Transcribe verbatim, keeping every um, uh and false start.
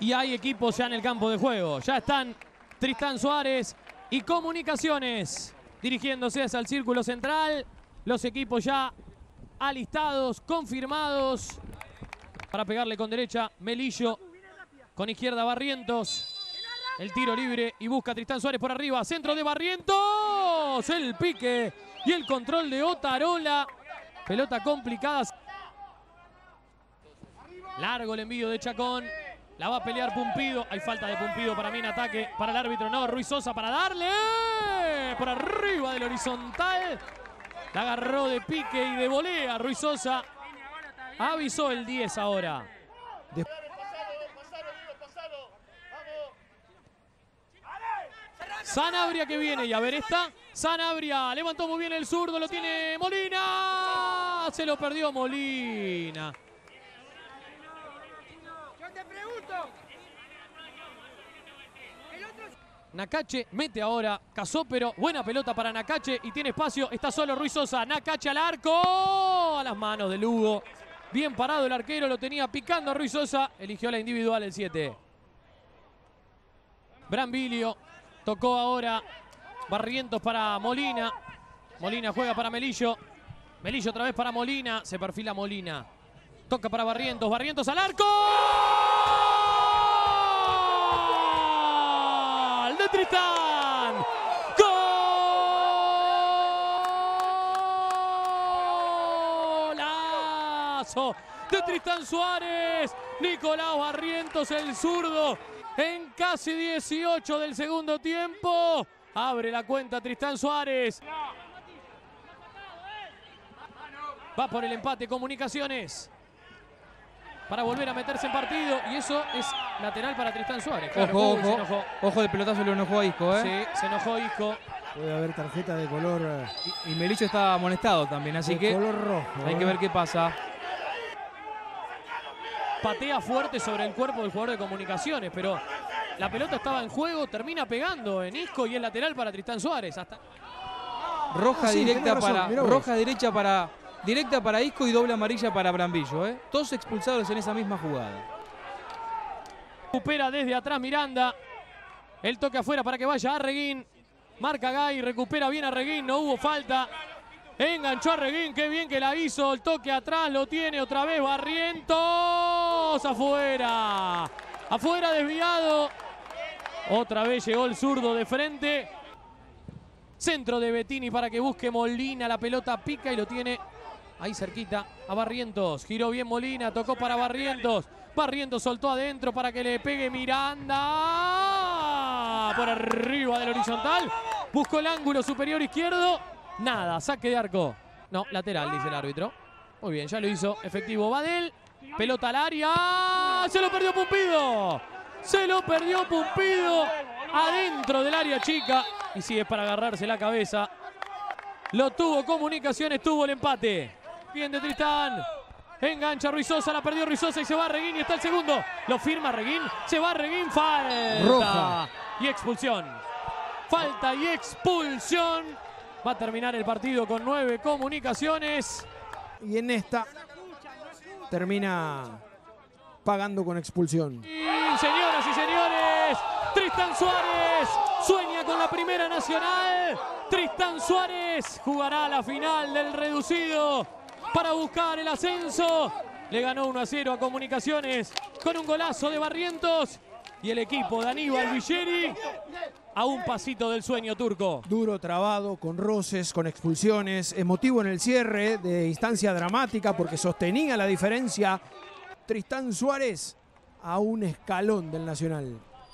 y hay equipos ya en el campo de juego. Ya están Tristán Suárez y Comunicaciones dirigiéndose hacia el círculo central. Los equipos ya alistados, confirmados. Para pegarle con derecha, Melillo. Con izquierda, Barrientos. El tiro libre y busca Tristán Suárez por arriba. Centro de Barrientos. El pique y el control de Otarola. Pelota complicada. Largo el envío de Chacón. La va a pelear Pumpido. Hay falta de Pumpido para mí en ataque. Para el árbitro no. Ruiz Sosa para darle. Por arriba del horizontal. La agarró de pique y de volea Ruiz Sosa. Avisó el diez ahora. De Sanabria que viene y a ver esta. Sanabria levantó muy bien el zurdo. Lo tiene Molina. Se lo perdió Molina. Nakache mete ahora Casó, pero buena pelota para Nakache y tiene espacio. Está solo Ruiz Sosa. Nakache al arco. A las manos de Lugo. Bien parado el arquero. Lo tenía picando a Ruiz Sosa. Eligió la individual el siete. Brambilio. Tocó ahora Barrientos para Molina. Molina juega para Melillo. Melillo otra vez para Molina. Se perfila Molina. Toca para Barrientos. Barrientos al arco. ¡Gol de Tristán! ¡Golazo de Tristán Suárez! Nicolás Barrientos, el zurdo. En casi dieciocho del segundo tiempo. Abre la cuenta Tristán Suárez. Va por el empate Comunicaciones. Para volver a meterse en partido. Y eso es lateral para Tristán Suárez. Claro, ojo, uy, ojo. se enojó. Ojo del pelotazo, lo enojó a Isco, ¿eh? Sí, se enojó Isco. Puede haber tarjeta de color... Y, y Melillo está amonestado también, así de que color rojo. hay que ver qué pasa. Patea fuerte sobre el cuerpo del jugador de Comunicaciones, pero la pelota estaba en juego, termina pegando en Isco y es lateral para Tristán Suárez. Hasta... Roja Ah, sí, directa razón, para mirá vos. roja derecha para directa para Isco y doble amarilla para Brambillo, ¿eh? Todos expulsados en esa misma jugada. Recupera desde atrás Miranda. El toque afuera para que vaya Arreguín. Marca Gay, recupera bien Arreguín, no hubo falta. Enganchó a Arreguín, qué bien que la hizo. El toque atrás lo tiene otra vez Barrientos. Afuera. Afuera desviado. Otra vez llegó el zurdo de frente. Centro de Bettini para que busque Molina. La pelota pica y lo tiene ahí cerquita a Barrientos. Giró bien Molina, tocó para Barrientos. Barrientos soltó adentro para que le pegue Miranda. Por arriba del horizontal. Buscó el ángulo superior izquierdo. Nada, saque de arco. No, lateral, dice el árbitro. Muy bien, ya lo hizo efectivo Badel. Pelota al área. Se lo perdió Pumpido. Se lo perdió Pumpido. Adentro del área chica. Y si es para agarrarse la cabeza. Lo tuvo Comunicaciones, tuvo el empate. Bien de Tristán. Engancha Ruiz Sosa, la perdió Ruiz Sosa y se va Reguín y está el segundo. Lo firma Reguín, se va Reguín, falta. Roja. Y expulsión. Falta y expulsión. Va a terminar el partido con nueve Comunicaciones. Y en esta termina pagando con expulsión. Y señoras y señores, Tristán Suárez sueña con la Primera Nacional. Tristán Suárez jugará la final del reducido para buscar el ascenso. Le ganó uno a cero a Comunicaciones con un golazo de Barrientos. Y el equipo de Aníbal Villeri a un pasito del sueño turco. Duro, trabado, con roces, con expulsiones. Emotivo en el cierre de instancia dramática porque sostenía la diferencia. Tristán Suárez a un escalón del Nacional.